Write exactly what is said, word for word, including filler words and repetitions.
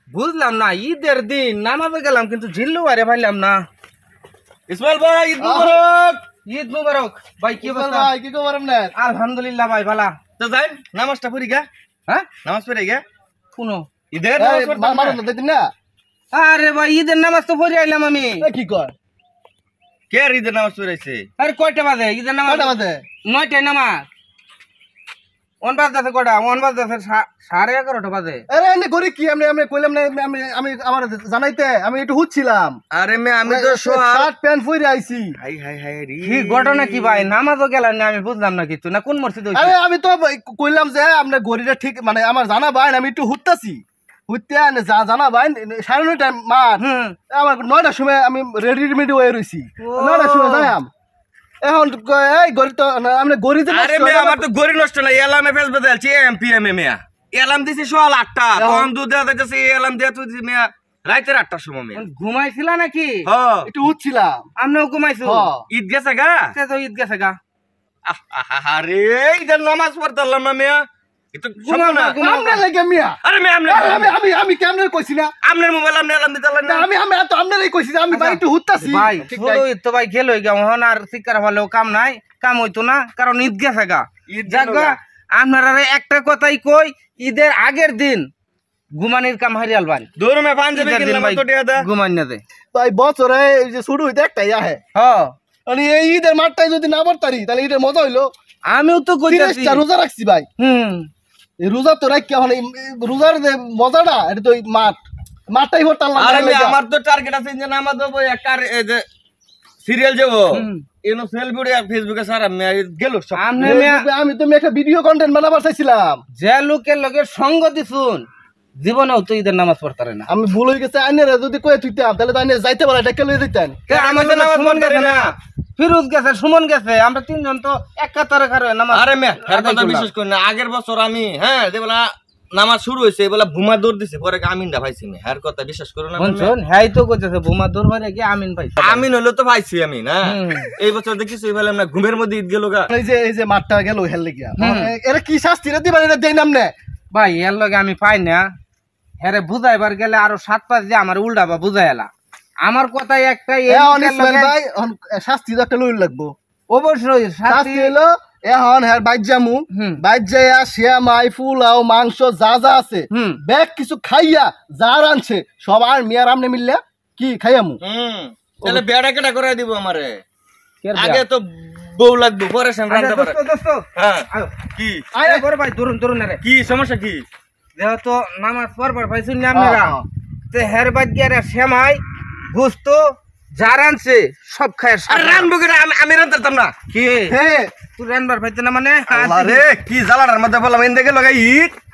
বুঝলাম না, ঈদের দিন নামাজে গেলাম কিন্তু ঝিল্লু বাইরে পাইলাম না। ইসমাইল ভাই ঈদ মুবারক। ঈদ মুবারক ভাই। কি অবস্থা ভাই? কি খবর আপনার? আলহামদুলিল্লাহ ভাই ভালো। তো যাই নামাজটা পড়ি গা। হ্যাঁ নামাজ পড়ে গা শুনো, ঈদের নামাজ পড়তাম না। মারুন দিন না। আরে ভাই ঈদের নামাজ তো পড়ে আইলাম আমি। কি কর? কে আর ঈদের নামাজ পড়াইছে? আরে কয়টা বাজে ঈদের নামাজ? কয়টা বাজে? নয়টায় নামাজ। ওন বাজে কয়টা? ওন বাজে সাড়ে এগারোটা বাজে। আরে এনে করি কি? আমি আমি কইলাম না আমি আমি আমার জানাইতে আমি একটু হুচ্ছিলাম। আরে মে আমি তো শার্ট প্যান্ট পরে আইছি। হাই হাই হাই রে। কি ঘটনা কি ভাই? নামাজও গেলাম না, আমি বুঝলাম না কিছু। না কোন মসজিদ হইছে? আরে আমি তো কইলাম যে আপনি গড়িটা ঠিক মানে আমার জানা ভাই আমি একটু হুত্তাছি। হুইতে আনে যা জানা ভাই সাড়ে নয়টা মাঠ। আমার নয়টার সময় আমি রেডিমেড হয়ে রইছি। নয়টার সময় যাইম। এখন এই গড়ি তো আমরা গড়ি যে আরে মে আমার তো গড়ি নষ্ট না, এলামে ফেস বদলছি এমপিএম এ মিয়া। এলাম দিছি সকাল আটটা, তখন দুধ দেওয়া যাইতেছে এলাম দিয়া তুই মিয়া রাতের আটটার সময় মিয়া। ঘুমাইছিলা নাকি? হ্যাঁ একটু হুচ্ছিলাম। আমরাও ঘুমাইছো? ঈদ গেছে গা? তো ঈদ গেছে গা। আরে ঈদের নামাজ পড়তাম না মিয়া। এটা ঘুমাও না, ঘুমাও আমনে লাগে মিয়া। আরে মে আমনে আমি আমি আমি কেমনে কইছি না? আমনের মোবাইল আমনে এলাম দিতে না আমি আমি তো আমনেরই কইছি আমি ভাই একটু হুত্তাছি। ভাই ছোট ঈদ তো ভাই গেল এখন আর শিকার হলেও কাম নাই, কাম হইতো না কারণ ঈদ গেছে গা। ঈদ জাগা আপনারা একটা কথাই কই, ঈদের আগের দিন ঘুমানির কাম হারিয়াল ভাই। দূর মে পাঞ্জাবি কিনলাম তো টিয়া দা। ঘুমাই না দে ভাই বছরে এই যে শুরু হইতে একটাই আহে। হ্যাঁ মানে এই ঈদের মাঠটাই যদি না পড়তারি তাহলে ঈদের মজা হইলো। আমিও তো কইতাছি রোজা রাখছি ভাই। হুম এই রোজা তো রাখ কেমন রোজার যে মজাটা এটা তো মাঠ মাঠটাই পড়তাম না। আরে মে আমার তো টার্গেট আছে যে নামাজ দেবো একার এই যে সিরিয়াল যাবো এনো সেল ভিডিও ফেসবুকে সারা মে গেল সব। আমি তো একটা ভিডিও কন্টেন্ট বানাবার চাইছিলাম। যে লোকের লগে সঙ্গ দিছুন জীবনেও তো ঈদের নামাজ পড়তারে না। আমি ভুল হয়ে গেছে আইনেরা যদি কয়ে তুইতাম তাহলে তো আইনে যাইতে পারে ডেকে লয়ে দিতেন। আমাদের নামাজ পড়তারে না। ফিরোজ গেছে, সুমন গেছে, আমরা তিনজন তো এক কাতারে কারো নামাজ। আরে মে এর কথা বিশ্বাস করি না। আগের বছর আমি হ্যাঁ যে বলা নামাজ শুরু হইছে বলা ভুমা দৌড় দিছে পরে আমিনটা পাইছি না। এর কথা বিশ্বাস করো না। শুন হ্যাঁ তো কইতেছে ভুমা দৌড় মারে কি আমিন পাইছে। আমিন হলো তো পাইছি আমি না। এই বছর দেখিছি বললাম না ঘুমের মধ্যে ঈদ গেল গা। এই যে এই যে মাঠটা গেল হেল লাগিয়া এরা কি শাস্তি রে দিবা এটা দেই নামনে ভাই এর লগে আমি পাই না। হ্যারে বুঝাইবার গেলে আরো সাত পাঁচ দিয়ে আমার উল্টা বা বুঝাইলা। আমার কথাই একটাই ভাই শাস্তি তো একটা লইল লাগবো। অবশ্যই শাস্তি হলো এখন হ্যাঁ বাইর জামু বাইর যাইয়া শ্যামাই ফুলাও মাংস যা যা আছে ব্যাগ কিছু খাইয়া যা রানছে সব আর মিয়ার আমনে মিললে কি খাইয়ামু। হুম তাহলে বেড়া কেটা করে দিব আমারে। আগে তো বউ লাগবে পরে সেন রান্না করে। দোস্ত দোস্ত হ্যাঁ আয় কি আয় বড় ভাই দরুন দরুন রে। কি সমস্যা কি? যেহেতু নামাজ পড়বার পাইছুন না আপনারা তে হের বাদ গিয়া শ্যামাই গোস্ত যা রানছে সব খায়। আরে রানবো কি আমি আমি রানতাম না। কি হে তুই রানবার পাইছ না মানে? আরে কি জ্বালাটার মধ্যে বললাম এন দেখে লগাই ঈদ